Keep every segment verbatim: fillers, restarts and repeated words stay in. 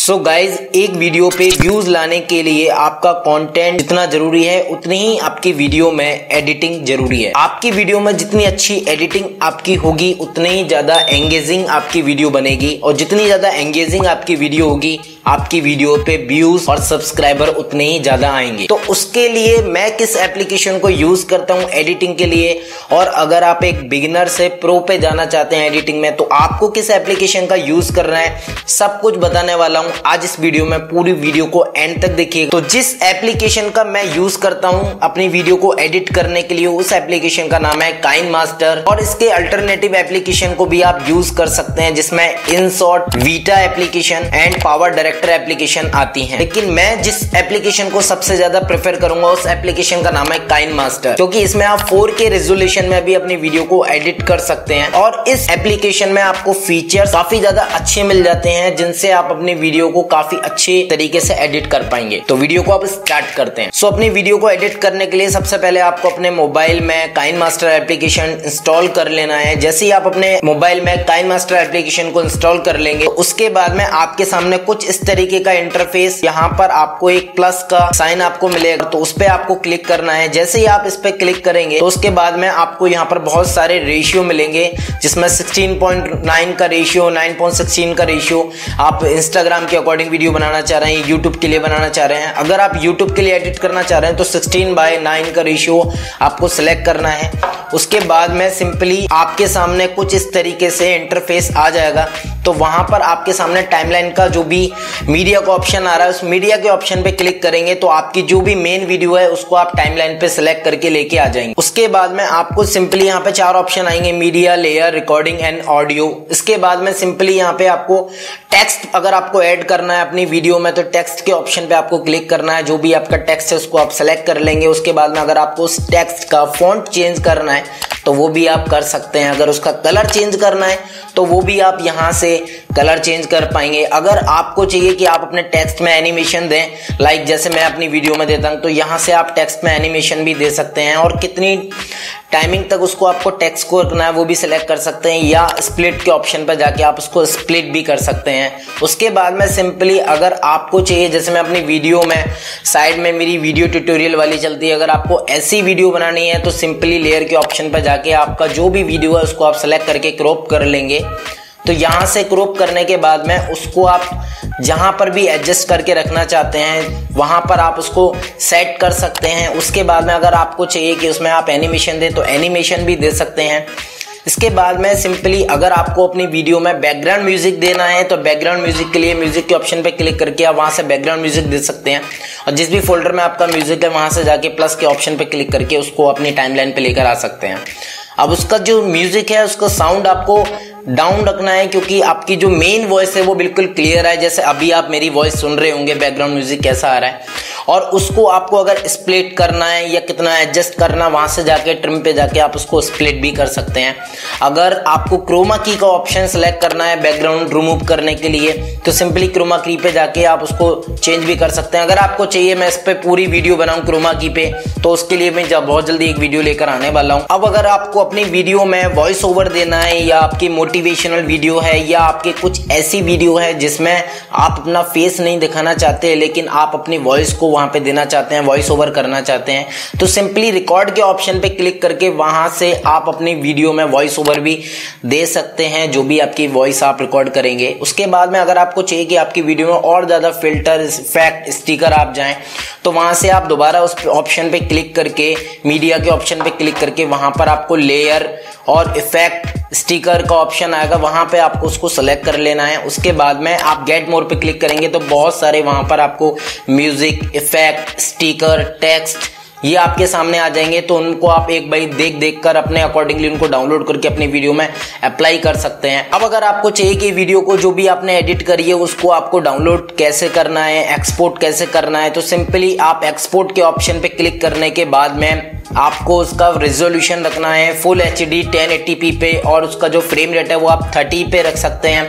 सो guys, एक video पे views लाने के लिए आपका कंटेंट जितना जरूरी है उतनी ही आपकी वीडियो में एडिटिंग जरूरी है। आपकी वीडियो में जितनी अच्छी एडिटिंग आपकी होगी उतनी ही ज्यादा एंगेजिंग आपकी वीडियो बनेगी, और जितनी ज्यादा एंगेजिंग आपकी वीडियो होगी आपकी वीडियो पे व्यूज और सब्सक्राइबर उतने ही ज्यादा आएंगे। तो उसके लिए मैं किस एप्लीकेशन को यूज करता हूँ एडिटिंग के लिए, और अगर आप एक बिगिनर से प्रो पे जाना चाहते हैं एडिटिंग में तो आपको किस एप्लीकेशन का यूज करना है, सब कुछ बताने वाला हूँ आज इस वीडियो में। पूरी वीडियो को एंड तक देखिए। तो जिस एप्लीकेशन का मैं यूज करता हूँ अपनी वीडियो को एडिट करने के लिए, उस एप्लीकेशन का नाम है काइनमास्टर, और इसके अल्टरनेटिव एप्लीकेशन को भी आप यूज कर सकते हैं जिसमें InShot, VITA application and Power Director application आती हैं। लेकिन मैं जिस एप्लीकेशन को सबसे ज्यादा प्रेफर करूंगा उस एप्लीकेशन का नाम है काइनमास्टर, क्योंकि इसमें आप फोर के रेजोल्यूशन में भी अपनी वीडियो को एडिट कर सकते हैं, और इस एप्लीकेशन में आपको फीचर्स काफी ज्यादा अच्छे मिल जाते हैं जिनसे आप अपनी वीडियो को काफी अच्छे तरीके से एडिट कर पाएंगे। तो वीडियो को आप स्टार्ट करते हैं। सो अपनी वीडियो को एडिट करने के लिए सबसे पहले आपको अपने मोबाइल में काइनमास्टर एप्लीकेशन इंस्टॉल कर लेना है। जैसे ही आप अपने मोबाइल में काइनमास्टर एप्लीकेशन को इंस्टॉल कर लेंगे तो उसके बाद में आपके सामने कुछ इस तरीके का इंटरफेस, यहाँ पर आपको एक प्लस का साइन आपको मिलेगा, तो उस पर आपको क्लिक करना है। जैसे ही आप इस पे क्लिक करेंगे तो उसके बाद में आपको यहाँ पर बहुत सारे रेशियो मिलेंगे, जिसमें सिक्सटीन पॉइंट नाइन का रेशियो, नाइन पॉइंट सिक्सटीन का रेशियो। आप इंस्टाग्राम के अकॉर्डिंग वीडियो बनाना चाह रहे हैं, यूट्यूब के लिए बनाना चाह रहे हैं, अगर आप यूट्यूब के लिए एडिट करना चाह रहे हैं तो सिक्सटीन बाय नाइन का रेशियो आपको सिलेक्ट करना है। उसके बाद में सिंपली आपके सामने कुछ इस तरीके से इंटरफेस आ जाएगा। तो वहां पर आपके सामने टाइमलाइन का जो भी मीडिया का ऑप्शन आ रहा है उस मीडिया के ऑप्शन पे क्लिक करेंगे तो आपकी जो भी मेन वीडियो है उसको आप टाइमलाइन पे सिलेक्ट करके लेके आ जाएंगे। उसके बाद में आपको सिंपली यहाँ पे चार ऑप्शन आएंगे, media, layer, recording and audio. इसके बाद में सिंपली यहाँ पे आपको टेक्स्ट अगर आपको ऐड करना है अपनी वीडियो में तो टेक्स्ट के ऑप्शन पे आपको क्लिक करना है। जो भी आपका टेक्स्ट है उसको आप सेलेक्ट कर लेंगे। उसके बाद में अगर आपको उस टेक्स्ट का फॉन्ट चेंज करना है तो वो भी आप कर सकते हैं। अगर उसका कलर चेंज करना है तो वो भी आप यहाँ से कलर चेंज कर पाएंगे। अगर आपको चाहिए कि आप अपने टेक्स्ट में एनिमेशन दें, लाइक जैसे मैं अपनी वीडियो में देता हूं, तो यहाँ से आप टेक्स्ट में एनिमेशन भी दे सकते हैं, और कितनी टाइमिंग तक उसको आपको टेक्स्ट को रखना है वो भी सिलेक्ट कर सकते हैं, या स्प्लिट के ऑप्शन पर जाके आप उसको स्प्लिट भी कर सकते हैं। उसके बाद में सिंपली अगर आपको चाहिए, जैसे मैं अपनी वीडियो में साइड में मेरी वीडियो ट्यूटोरियल वाली चलती है, अगर आपको ऐसी वीडियो बनानी है तो सिंपली लेयर के ऑप्शन पर जाके आपका जो भी वीडियो है उसको आप सेलेक्ट करके क्रॉप कर लेंगे। तो यहाँ से क्रॉप करने के बाद में उसको आप जहाँ पर भी एडजस्ट करके रखना चाहते हैं वहाँ पर आप उसको सेट कर सकते हैं। उसके बाद में अगर आपको चाहिए कि उसमें आप एनिमेशन दें तो एनिमेशन भी दे सकते हैं। इसके बाद में सिंपली अगर आपको अपनी वीडियो में बैकग्राउंड म्यूजिक देना है तो बैकग्राउंड म्यूजिक के लिए म्यूजिक के ऑप्शन पे क्लिक करके आप वहाँ से बैकग्राउंड म्यूजिक दे सकते हैं, और जिस भी फोल्डर में आपका म्यूजिक है वहाँ से जाके प्लस के ऑप्शन पे क्लिक करके उसको अपनी टाइमलाइन पे लेकर आ सकते हैं। अब उसका जो म्यूजिक है उसका साउंड आपको डाउन रखना है, क्योंकि आपकी जो मेन वॉइस है वो बिल्कुल क्लियर है। जैसे अभी आप मेरी वॉइस सुन रहे होंगे बैकग्राउंड म्यूजिक कैसा आ रहा है, और उसको आपको अगर स्प्लिट करना है या कितना एडजस्ट करना, वहां से जाके ट्रिम पे जाके आप उसको स्प्लिट भी कर सकते हैं। अगर आपको क्रोमा की का ऑप्शन सेलेक्ट करना है बैकग्राउंड रिमूव करने के लिए तो सिंपली क्रोमा की पे जाके आप उसको चेंज भी कर सकते हैं। अगर आपको चाहिए मैं इस पे पूरी वीडियो बनाऊं क्रोमा की पे तो उसके लिए मैं जब बहुत जल्दी एक वीडियो लेकर आने वाला हूं। अब अगर आपको अपनी वीडियो में वॉइस ओवर देना है, या आपकी मोटिवेशनल वीडियो है, या आपके कुछ ऐसी वीडियो है जिसमें आप अपना फेस नहीं दिखाना चाहते लेकिन आप अपनी वॉइस को वहां पे देना चाहते हैं, वॉइस ओवर करना चाहते हैं, तो सिंपली रिकॉर्ड के ऑप्शन पे क्लिक करके वहां से आप अपनी वीडियो में वॉइस ओवर भी दे सकते हैं, जो भी आपकी वॉइस आप रिकॉर्ड करेंगे। उसके बाद में अगर आपको चाहिए कि आपकी वीडियो में और ज्यादा फिल्टर, इफेक्ट, स्टिकर आप जाएं तो वहां से आप दोबारा उस ऑप्शन पे क्लिक करके मीडिया के ऑप्शन पे क्लिक करके वहां पर आपको लेयर और इफेक्ट, स्टिकर का ऑप्शन आएगा, वहां पे आपको उसको सेलेक्ट कर लेना है। उसके बाद में आप गेट मोर पे क्लिक करेंगे तो बहुत सारे वहां पर आपको म्यूजिक, इफेक्ट, स्टिकर, टेक्स्ट ये आपके सामने आ जाएंगे। तो उनको आप एक बार देख देख कर अपने अकॉर्डिंगली उनको डाउनलोड करके अपनी वीडियो में अप्लाई कर सकते हैं। अब अगर आपको चाहिए कि वीडियो को जो भी आपने एडिट करी है उसको आपको डाउनलोड कैसे करना है, एक्सपोर्ट कैसे करना है, तो सिंपली आप एक्सपोर्ट के ऑप्शन पे क्लिक करने के बाद में आपको उसका रेजोल्यूशन रखना है full H D ten eighty P पे, और उसका जो फ्रेम रेट है वो आप थर्टी पे रख सकते हैं।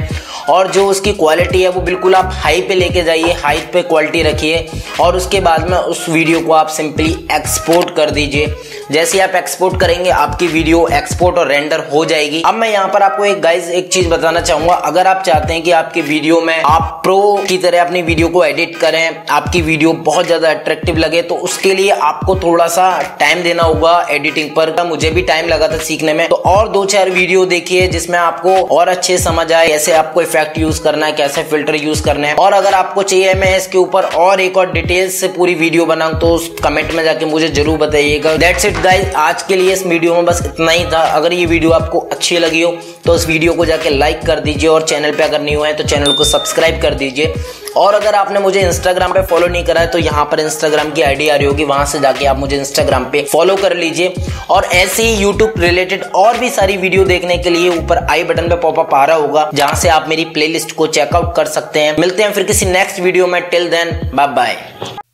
और जो उसकी क्वालिटी है वो बिल्कुल आप हाई पे लेके जाइए, हाई पे क्वालिटी रखिए और उसके बाद में उस वीडियो को आप सिंपली एक्सपोर्ट कर दीजिए। जैसे आप एक्सपोर्ट करेंगे आपकी वीडियो एक्सपोर्ट और रेंडर हो जाएगी। अब मैं यहाँ पर आपको एक गाइज एक चीज बताना चाहूंगा, अगर आप चाहते हैं कि आपकी वीडियो में आप प्रो की तरह अपनी वीडियो को एडिट करें, आपकी वीडियो बहुत ज्यादा अट्रैक्टिव लगे, तो उसके लिए आपको थोड़ा सा टाइम देना होगा एडिटिंग पर। मुझे भी टाइम लगा था सीखने में, तो और दो चार वीडियो देखिए जिसमें आपको और अच्छे समझ आए कैसे आपको इफेक्ट यूज करना है, कैसे फिल्टर यूज करना है। और अगर आपको चाहिए मैं इसके ऊपर और एक और डिटेल्स से पूरी वीडियो बनाऊं तो कमेंट में जाके मुझे जरूर बताइएगा। दैट्स इट गाइस, आज के लिए इस वीडियो में बस इतना ही था। अगर ये वीडियो आपको अच्छी लगी हो तो इस वीडियो को जाके लाइक कर दीजिए और चैनल पे अगर न्यू है तो चैनल को सब्सक्राइब कर दीजिए। और अगर आपने मुझे इंस्टाग्राम पे फॉलो नहीं करा है तो यहाँ पर इंस्टाग्राम की आईडी आ रही होगी, वहां से जाके आप मुझे इंस्टाग्राम पे फॉलो कर लीजिए। और ऐसे ही यूट्यूब रिलेटेड और भी सारी वीडियो देखने के लिए ऊपर आई बटन पे पॉपअप आ रहा होगा, जहां से आप मेरी प्लेलिस्ट को चेकआउट कर सकते हैं। मिलते हैं फिर किसी नेक्स्ट वीडियो में, टिल देन बाय बाय।